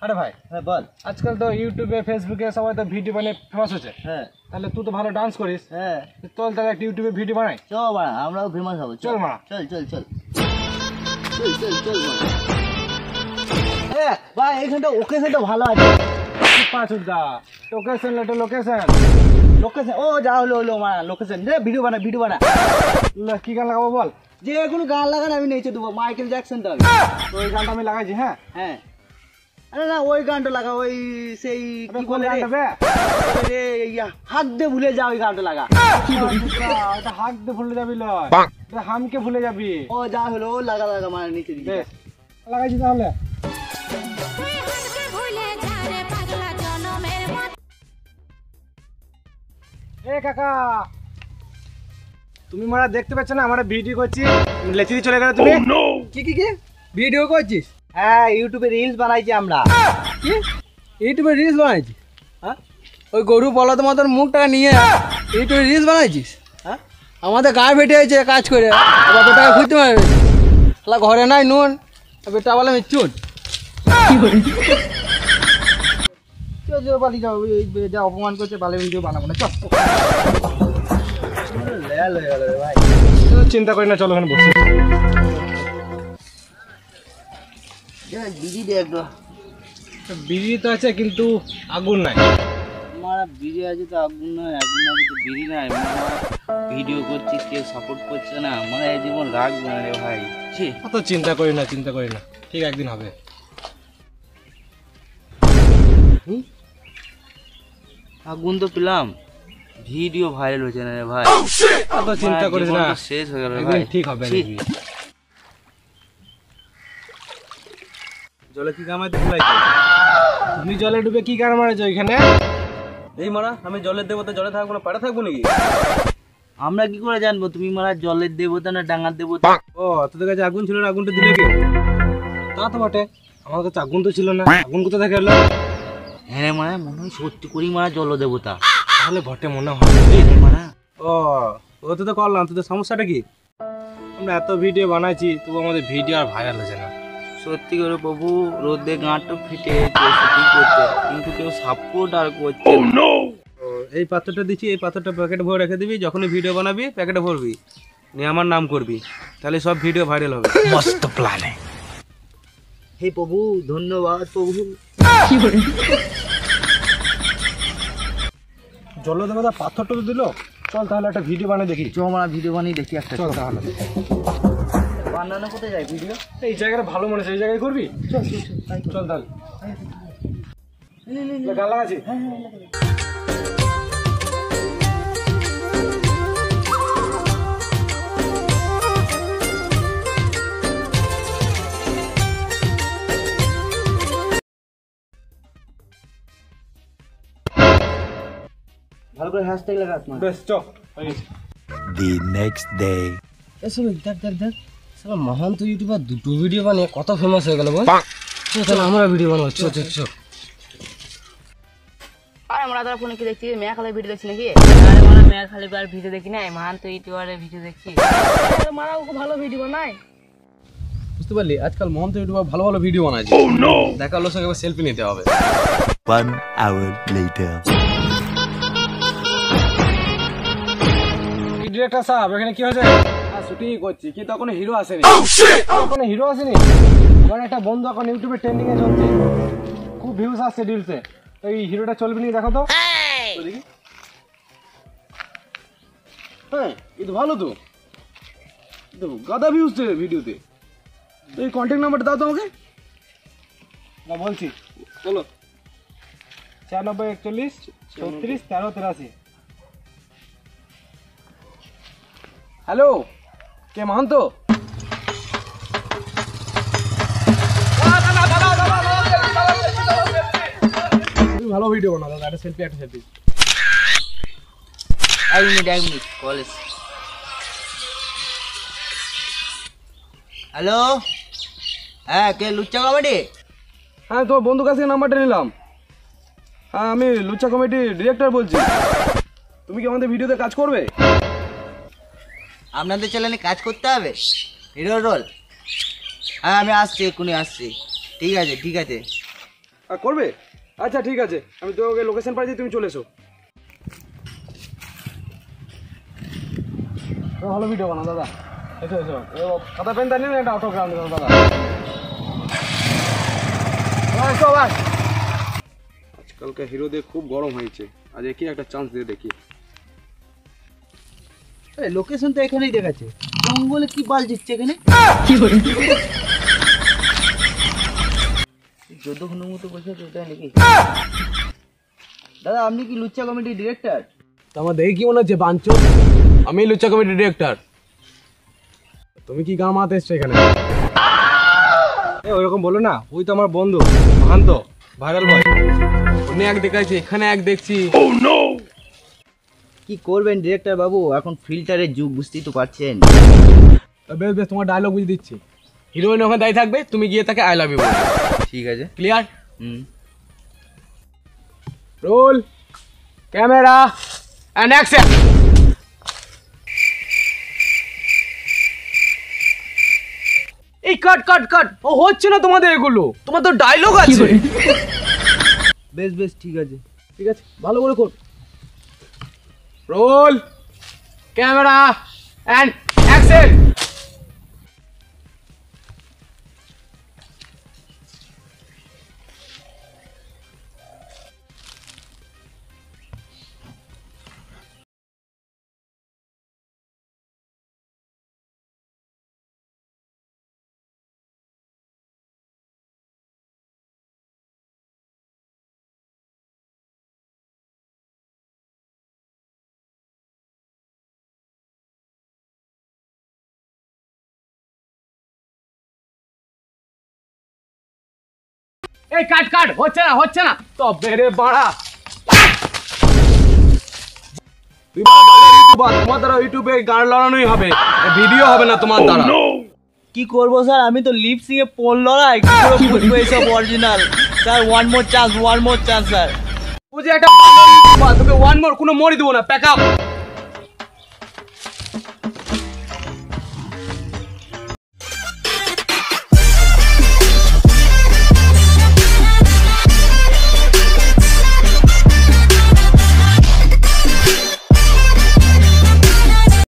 আরে ভাই হ্যাঁ বল। আজকাল তো ইউটিউবে ফেসবুকে সবাই তো ভিডিও বানিয়ে ফেমাস হচ্ছে। হ্যাঁ তাহলে তুই তো ভালো ডান্স করিস। হ্যাঁ চল তাহলে একটা ইউটিউবে ভিডিও বানাই। চল মারা, আমরাও ফেমাস হবো। চল মারা, চল চল চল চল চল চল মারা। হ্যাঁ ভাই এইখানটা ওকেশনটা ভালো আছে। পাঁচুদা লোকেশন লেটো লোকেশন লোকেশন ও যা হলো হলো মারা লোকেশন রে। ভিডিও বানা ভিডিও বানা। কি গান লাগাবো বল? যে কোনো গান লাগান আমি নেচে দেবো। মাইকেল জ্যাকসনটা হবে। ওই গানটা আমি লাগাইছি। হ্যাঁ হ্যাঁ আরে না ওই গানটা লাগা। ওই সেই কি বলে রে হাত দে ভুলে যা। ওই গানটা লাগা। হাত দিয়ে ভুলে যাবি লয়, হামকে ভুলে যাবি। ও যা হলো ও লাগা লাগা মানে নিচে দিকে লাগাইছি। তাহলে এ কাকা তুমি মারা দেখতে পাচ্ছ না আমরা ভিডিও করছি, লেচি দিয়ে চলে গেলে তুমি। কি কি কি ভিডিও করছিস? হ্যাঁ ইউটিউবে রিলস বানাইছি আমরা। কি ইউটিউবে রিলস বানাইছিস? হ্যাঁ ওই গরু বলদ মতন মুখটা নিয়ে ইউটিউবে রিলস বানাইছিস? হ্যাঁ আমাদের গায়ে ফেটে আছে কাজ করে, আবার বেটাকে খুঁজতে পারবে তাহলে ঘরে নাই নুন, বেটা বলে আমি চুন। বালি যাও যা অপমান করছে বালে ভিডিও বানাবো না। চল ভাই চিন্তা করি না, চলো ওখানে বসি। বিড়ি দে একটু। বিড়ি তো আছে কিন্তু আগুন নাই। মারা বিড়ি আছে তো আগুন নয়, আগুন আছে তো বিড়ি নাই। ভিডিও করছিস কেউ সাপোর্ট করছে না, মানে এই জীবন রাখবো না রে ভাই। অত চিন্তা করি না, চিন্তা করি না, ঠিক একদিন হবে। আগুন তো পেলাম, ভিডিও ভাইরাল হচ্ছে না রে ভাই। অত চিন্তা করিস না, শেষ হয়ে গেল একদিন ঠিক হবে। জলে কি কামাই দেখলাই? তুমি জলে ডুবে কি কার মারেছো ওইখানে? এই মারা আমি জলের দেবতা, জলে থাকবো না পাড়া থাকবো নাকি? আমরা কি করে জানবো তুমি মারা জলের দেবতা না ডাঙার দেবতা? ও তোদের কাছে আগুন ছিল না, আগুনটা দিলে কি? তা তো বটে, আমার কাছে আগুন তো ছিল না, আগুন কোথা থেকে এলো? হ্যাঁ মারা মনে হয় সত্যি করি মারা জল দেবতা। তাহলে বটে মনে হয় মারা। ও ওতে তো করলাম, তোদের সমস্যাটা কি? আমরা এত ভিডিও বানাইছি তবু আমাদের ভিডিও আর ভাইরাল হচ্ছে না। সত্যি করে বাবু রোদে গাঁটও ফিটে সত্যি করতে, কিন্তু কেউ সাপোর্ট আর করছে না। এই পাত্রটা দিচ্ছি, এই পাত্রটা প্যাকেটে ভরে রেখে দিবি, যখনই ভিডিও বানাবি প্যাকেটে ভরবি, নিয়ে আমার নাম করবি, তাহলে সব ভিডিও ভাইরাল হবে। মস্ত প্ল্যান। হে প্রভু ধন্যবাদ প্রভু। জলদেবতা পাথরটা তো দিল, চল তাহলে একটা ভিডিও বানিয়ে দেখি। চল আমরা ভিডিও বানিয়ে দেখি একটা। চল তাহলে বানানো কোথায় যায় ভিডিও? এই জায়গাটা ভালো মনে হচ্ছে, এই জায়গায় করবি। চল চল তাহলে গান লাগাচ্ছি। ভালো করে হ্যাশট্যাগ লাগা তোমার। বেশ চল। The next day. এসব দেখ দেখ দেখ, সালা মহান্ত ইউটিউবার দুটো ভিডিও বানিয়ে কত ফেমাস হয়ে গেল বল। চল তাহলে আমরা ভিডিও বানাবো। চল চল চল। আরে আমরা তোরা ফোনে কি দেখছি? মেয়া খালের ভিডিও দেখছি নাকি? আরে আমরা মেয়া খালের আর ভিডিও দেখি না, মহান্ত ইউটিউবারের ভিডিও দেখছি। আরে মারা ও ভালো ভিডিও বানায়, বুঝতে পারলি? আজকাল মহান্ত ইউটিউবার ভালো ভালো ভিডিও বানাইছে। দেখা লোক সঙ্গে সেলফি নিতে হবে। 1 hour later. ডিরেক্টর সাহেব এখানে কি হয়েছে? শুটিং করছি, কি তখন হিরো আসেনি। কোনো হিরো আসেনি। আমার একটা বন্ধু এখন ইউটিউবে ট্রেন্ডিং এ চলছে, খুব ভিউজ আসছে রিলসে। এই হিরোটা চলবে নি, দেখো তো। হ্যাঁ কিন্তু ভালো তো, দেখো গাদা ভিউজ ভিডিওতে। এই কন্ট্যাক্ট নাম্বারটা দাও তো আমাকে। না বলছি, বলো। 96 41 34 13 83। হ্যালো, কে মাহান্ত? তুমি ভালো ভিডিও বানাও দাদা, একটা সেলফি একটা সেলফি। এক মিনিট কলেজ। হ্যালো হ্যাঁ কে লুচ্চা কমেডি? হ্যাঁ তোমার বন্ধুর কাছ থেকে নাম্বারটা নিলাম। হ্যাঁ আমি লুচ্চা কমেডির ডিরেক্টর বলছি। তুমি কি আমাদের ভিডিওতে কাজ করবে? আপনাদের চ্যানেলে কাজ করতে হবে হিরো রোল? হ্যাঁ আমি আসছি, এক্ষুনি আসছি। ঠিক আছে ঠিক আছে। করবে? আচ্ছা ঠিক আছে, আমি তোকে লোকেশন পাঠিয়ে তুমি চলে এসো। ভালো ভিডিও বানাও দাদা, এসো এসো। খাতা পেন নিন, একটা অটোগ্রাফ দাও দাদা। আজকালকার হিরোদের খুব গরম হয়েছে, আজ কি একটা চান্স দিয়ে দেখি। লোকেশন তো এখানেই দেখাচ্ছে, জঙ্গলে কি বাল দিচ্ছে এখানে? যতক্ষণের মতো বসে ওটাই নাকি? দাদা আপনি কি লুচ্চা কমিটির ডিরেক্টর? আমার দেখে কি মনে হচ্ছে বাঞ্চো? আমি লুচ্চা কমিটির ডিরেক্টর। তুমি কি গান মারাতে এসছো এখানে? ওইরকম বলো না, ওই তো আমার বন্ধু মাহান্ত, ভাইরাল বয়। উনি এক দেখাইছে, এখানে এক দেখছি। কি করবেন ডিরেক্টর বাবু, এখন ফিল্টারের যুগ, বুঝতেই তো পারছেন। বেশ বেশ, তোমার ডায়লগ বুঝে দিচ্ছি। হিরোইন ওখানে দাঁড়িয়ে থাকবে, তুমি গিয়ে তাকে আই লাভ ইউ বলবে। ঠিক আছে, clear? Roll, camera and action. এই কাট কাট কাট, ও হচ্ছে না তোমাদের এগুলো, তোমার তো ডায়লগ আছে। বেশ বেশ ঠিক আছে। ঠিক আছে, ভালো করে কর। Roll, camera and action. এই কাট কাট, হচ্ছে না হচ্ছে না তো বেরে বাড়া। তোমার দ্বারা ইউটিউবে গান লড়ানোই হবে, ভিডিও হবে না তোমার দ্বারা। কি করবো স্যার, আমি তো লিপসিং এ পোল লড়াই, কি করে বুঝবো এইসব original? Sir one more chance sir. ও যে একটা তোকে ওয়ান মোর, কোনো মোরই দেবো না, প্যাক আপ।